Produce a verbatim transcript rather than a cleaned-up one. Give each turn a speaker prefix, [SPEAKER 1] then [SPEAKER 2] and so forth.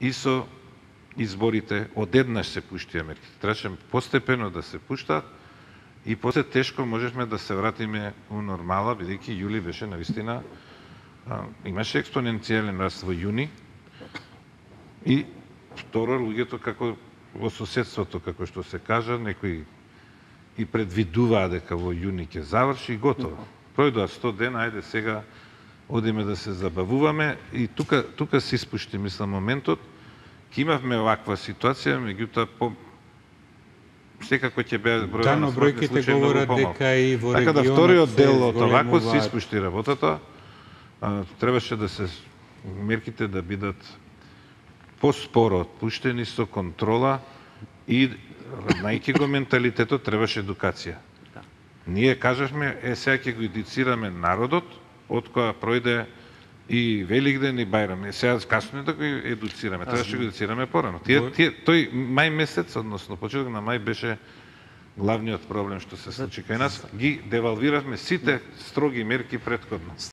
[SPEAKER 1] и со изборите одеднаш се пуштија мерките. Требаше постепено да се пуштаат и после тешко можевме да се вратиме у нормала, бидејќи јули беше навистина а, имаше експоненцијален раст во јуни и второ луѓето како во соседството, како што се кажа, некои и предвидуваа дека во јуни ќе заврши и готово. Пројдоа сто дена, ајде сега одиме да се забавуваме и тука тука се испушти мислам моментот. Ке имавме ваква ситуација, меѓутоа по секако ќе беа бројот
[SPEAKER 2] да,
[SPEAKER 1] на смртни случаи многу помалку.
[SPEAKER 2] дека и во
[SPEAKER 1] така да
[SPEAKER 2] регионот
[SPEAKER 1] вториот дел од
[SPEAKER 2] зголемуваат...
[SPEAKER 1] овако се испушти работата. А, требаше да се мерките да бидат поспоро отпуштени со контрола и најки го менталитетот требаше едукација.
[SPEAKER 3] Да.
[SPEAKER 1] Ние кажавме, е сега ќе го едуцираме народот, од која пројде и Великден и Бајрам. Е сега касно е да го едуцираме, требаше да го едуцираме порано. Тие, тие, тој мај месец, односно почеток на мај беше главниот проблем што се случи кај нас. Ги девалвиравме сите строги мерки претходно.